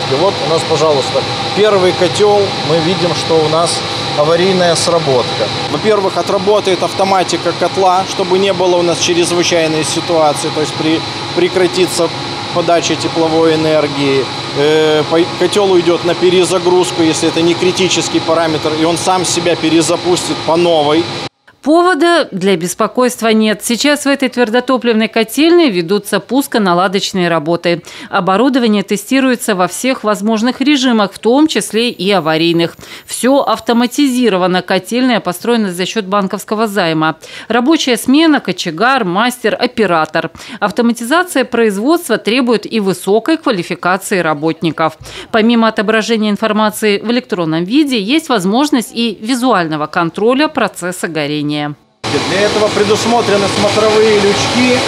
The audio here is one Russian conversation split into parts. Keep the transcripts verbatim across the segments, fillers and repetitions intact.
И вот у нас, пожалуйста, первый котел. Мы видим, что у нас аварийная сработка. Во-первых, отработает автоматика котла, чтобы не было у нас чрезвычайной ситуации, то есть при, прекратится подача тепловой энергии. Э, котел уйдет на перезагрузку, если это не критический параметр, и он сам себя перезапустит по новой. Повода для беспокойства нет. Сейчас в этой твердотопливной котельной ведутся пусконаладочные работы. Оборудование тестируется во всех возможных режимах, в том числе и аварийных. Все автоматизировано. Котельная построена за счет банковского займа. Рабочая смена, кочегар, мастер, оператор. Автоматизация производства требует и высокой квалификации работников. Помимо отображения информации в электронном виде, есть возможность и визуального контроля процесса горения. Для этого предусмотрены смотровые лючки.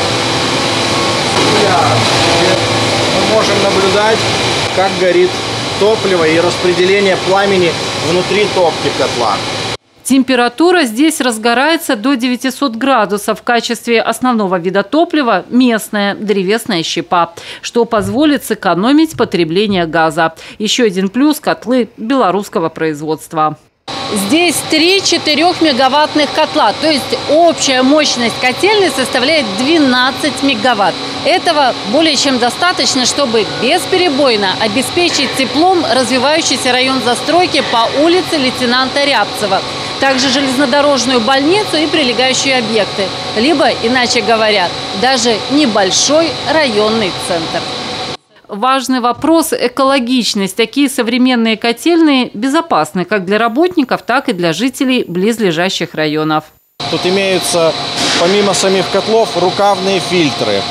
Мы можем наблюдать, как горит топливо и распределение пламени внутри топки котла. Температура здесь разгорается до девятисот градусов. В качестве основного вида топлива – местная древесная щепа, что позволит сэкономить потребление газа. Еще один плюс – котлы белорусского производства. Здесь три четырёхмегаваттных котла, то есть общая мощность котельной составляет двенадцать мегаватт. Этого более чем достаточно, чтобы бесперебойно обеспечить теплом развивающийся район застройки по улице лейтенанта Рябцева, также железнодорожную больницу и прилегающие объекты, либо, иначе говоря, даже небольшой районный центр. Важный вопрос – экологичность. Такие современные котельные безопасны как для работников, так и для жителей близлежащих районов. Тут имеются, помимо самих котлов, рукавные фильтры,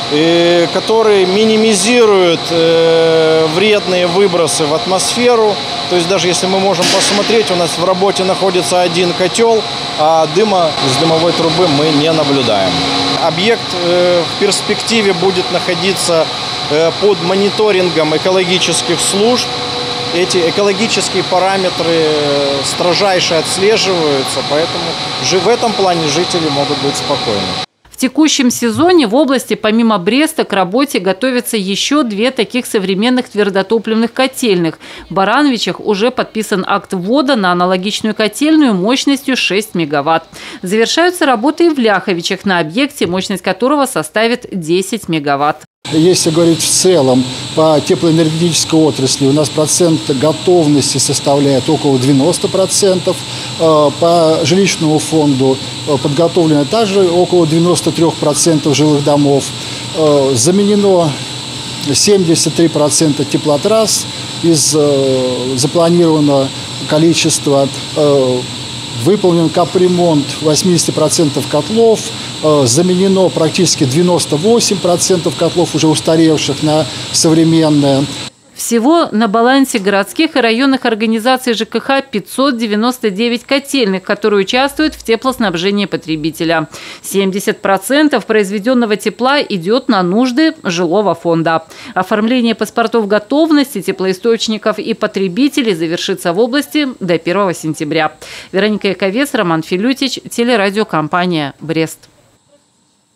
которые минимизируют вредные выбросы в атмосферу. То есть даже если мы можем посмотреть, у нас в работе находится один котел, а дыма из дымовой трубы мы не наблюдаем. Объект в перспективе будет находиться под мониторингом экологических служб. Эти экологические параметры строжайше отслеживаются, поэтому в этом плане жители могут быть спокойны. В текущем сезоне в области помимо Бреста к работе готовятся еще две таких современных твердотопливных котельных. В Барановичах уже подписан акт ввода на аналогичную котельную мощностью шесть мегаватт. Завершаются работы и в Ляховичах на объекте, мощность которого составит десять мегаватт. Если говорить в целом по теплоэнергетической отрасли, у нас процент готовности составляет около девяноста процентов. По жилищному фонду подготовлено также около девяноста трёх процентов жилых домов. Заменено семьдесят три процента теплотрасс из запланированного количества. Выполнен капремонт восемьдесят процентов котлов, заменено практически девяносто восемь процентов котлов, уже устаревших, на современные. Всего на балансе городских и районных организаций ЖКХ пятьсот девяносто девять котельных, которые участвуют в теплоснабжении потребителя. семьдесят процентов произведенного тепла идет на нужды жилого фонда. Оформление паспортов готовности теплоисточников и потребителей завершится в области до первого сентября. Вероника Яковец, Роман Филютич, телерадиокомпания «Брест».